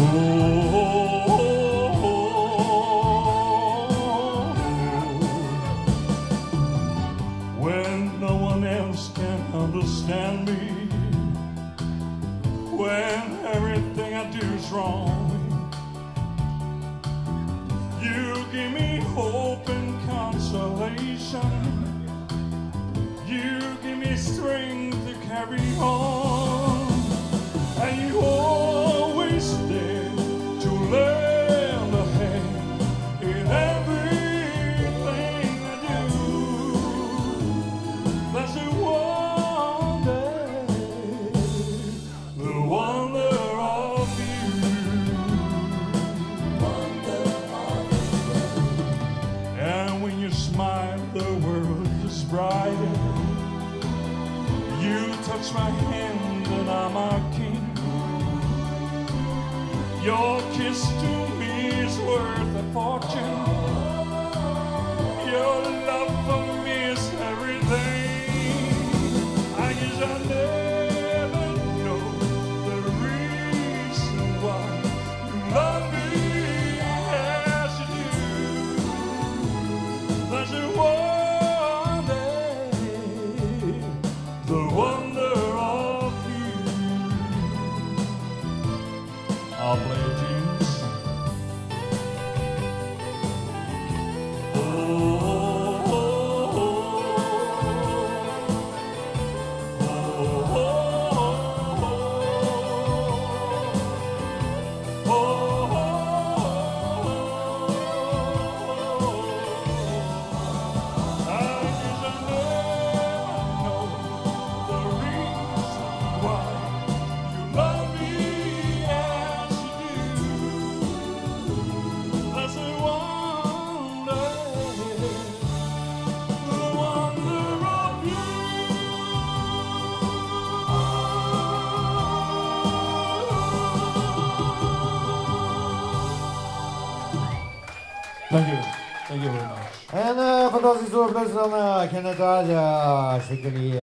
When no one else can understand me, when everything I do is wrong, you give me hope and consolation. You give me strength to carry on, and you always there to lend a hand in everything I do. That's the wonder of you. And when you smile, the world is brighter. You touch my hand and I'm a king. Your kiss to me is worth a fortune. Your love for me is everything. I guess I'll never know the reason why you love me as you do. That's the wonder of you. I'll play tunes. Oh, oh, oh, oh, oh, oh, Thank you very much. En fantastiskt stor applaus van Kenneth Aja. Skikkelig